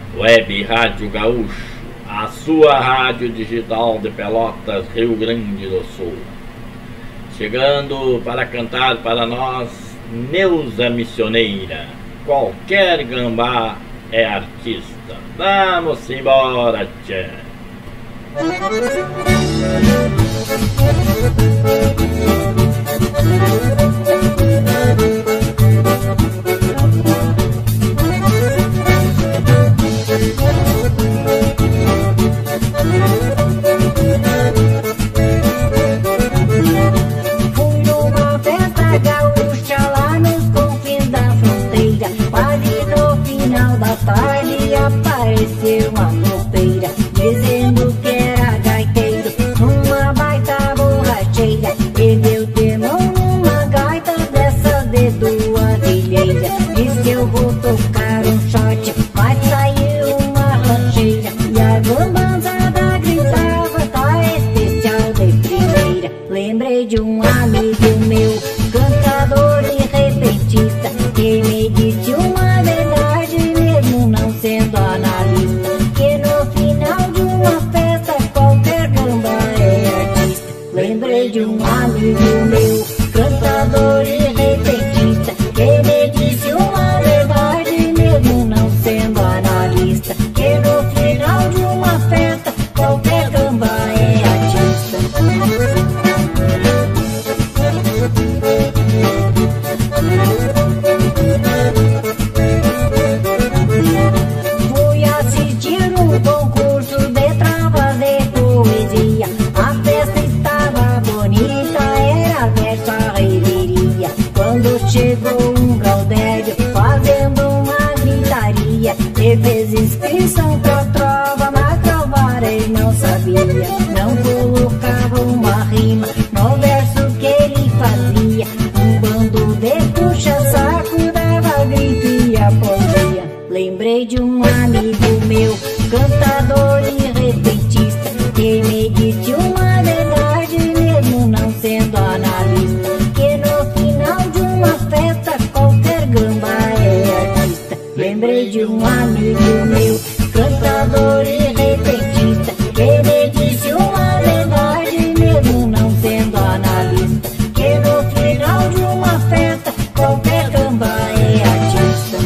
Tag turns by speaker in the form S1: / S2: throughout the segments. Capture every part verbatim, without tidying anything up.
S1: Web Rádio Gaúcho, a sua rádio digital de Pelotas, Rio Grande do Sul. Chegando para cantar para nós, Neuza Missioneira. Qualquer gambá é artista. Vamos embora, tchê.
S2: Fui numa festa gaúcha lá nos confins da fronteira. Quase no final da tarde apareceu uma tropeira, dizendo que era gaiteiro numa baita borracheira. E deu temão numa gaita dessa de duas ilheiras. Diz que eu vou tocar um shot, vai sair uma rancheira. E a gambanzada gritava, tá especial de primeira. Lembrei de um amigo meu, cantador e repentista, que me disse uma verdade, mesmo não sendo analista, que no final de uma festa qualquer gamba é artista. Lembrei de um amigo meu, cantador e repentista, que me disse uma verdade, mesmo não sendo analista, que no final de uma festa qualquer gamba é artista. Fui assistir um concurso de travas de poesia. A festa estava bonita, era verso a reveria. Quando chegou um Gaudério fazendo uma gritaria, e fez inscrição pra trova, mas trovar ele não sabia. Não colocava uma rima no verso que ele fazia. Um bando de puxa-saco dava grito e aplaudia. Lembrei de um amigo meu, cantador e repentista, que me disse uma verdade, mesmo não sendo analista, que no final de uma festa qualquer gamba é artista. Lembrei de um amigo meu, cantador e repentista, que me disse uma verdade, mesmo não sendo analista, que no final de uma festa qualquer gamba é artista.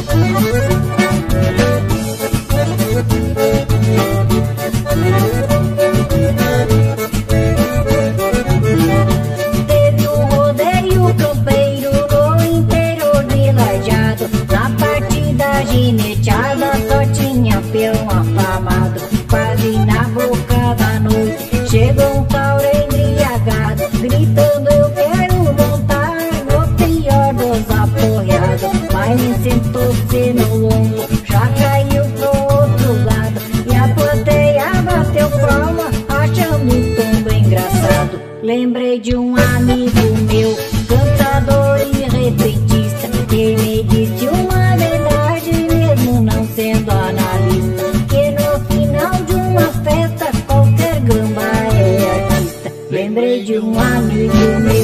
S2: Teve um rodeio campeiro no interior de Lajeado. Na parte da gineteada só tinha peão afamado. Quase na boca da noite chegou um tauro embriagado, gritando eu quero montar no pior dos apoiados. Mas me sentou-se no lombo, já caiu pro outro lado, e a plateia bateu palma, achando o tombo engraçado. Lembrei de um amigo meu, cantador e repentista, que me disse uma verdade, mesmo não sendo analista, que no final de uma festa qualquer gamba é artista. Lembrei de um amigo meu,